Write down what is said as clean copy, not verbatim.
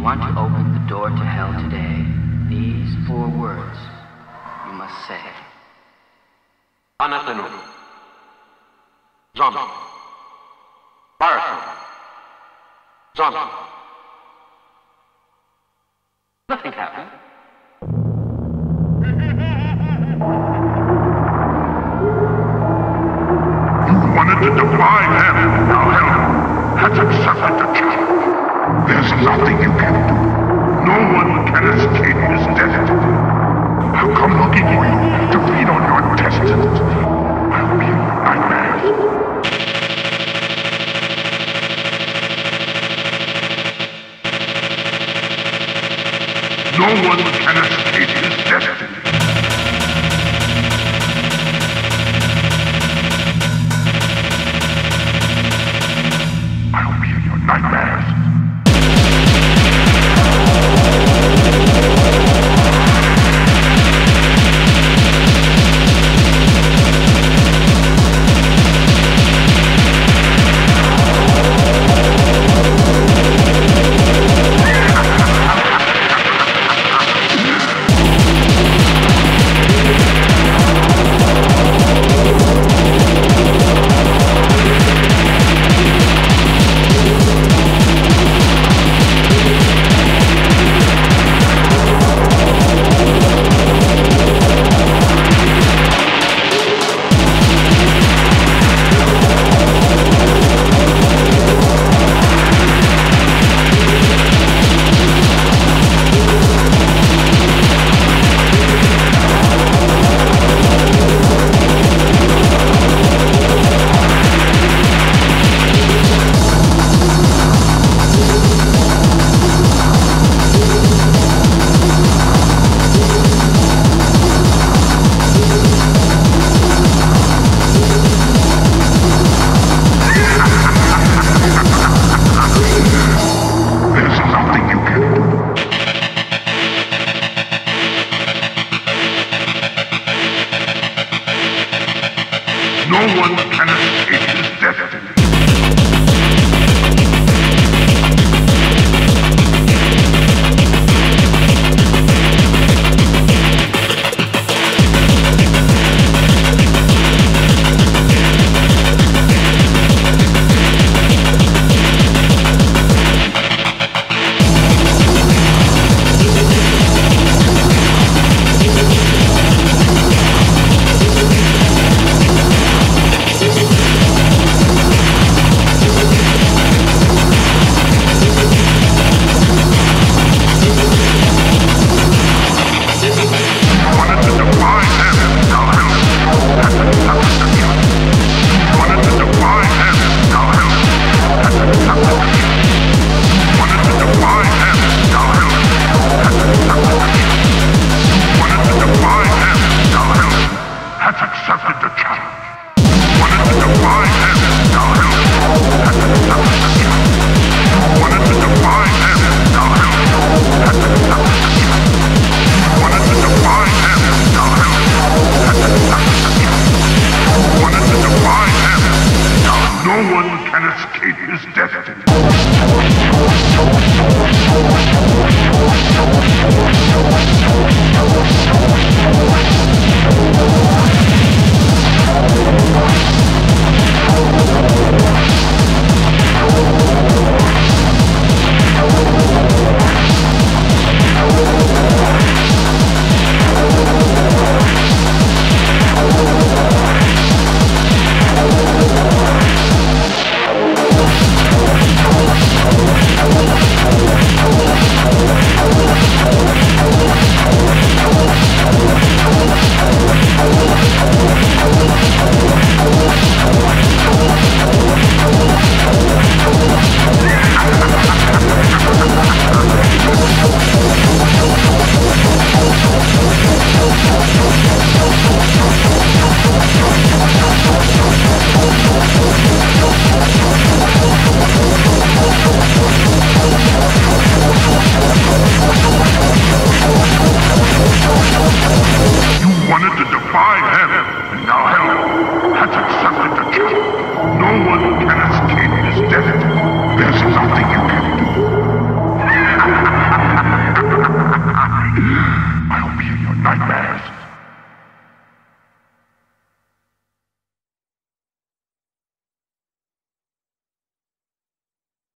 want to open the door to hell today, these 4 words you must say. Anathema. Zombie. Parasite. Zombie. Nothing happened. You wanted to defy heaven. Now hell has accepted the challenge. There's nothing you can do. No one can escape his destiny. I'll come looking for you to feed on your intestines. I'll be in your nightmares. No one can escape his destiny. I'll be in your nightmares. No one can escape his destiny. Escape his destiny. Wanted to defy heaven, and now hell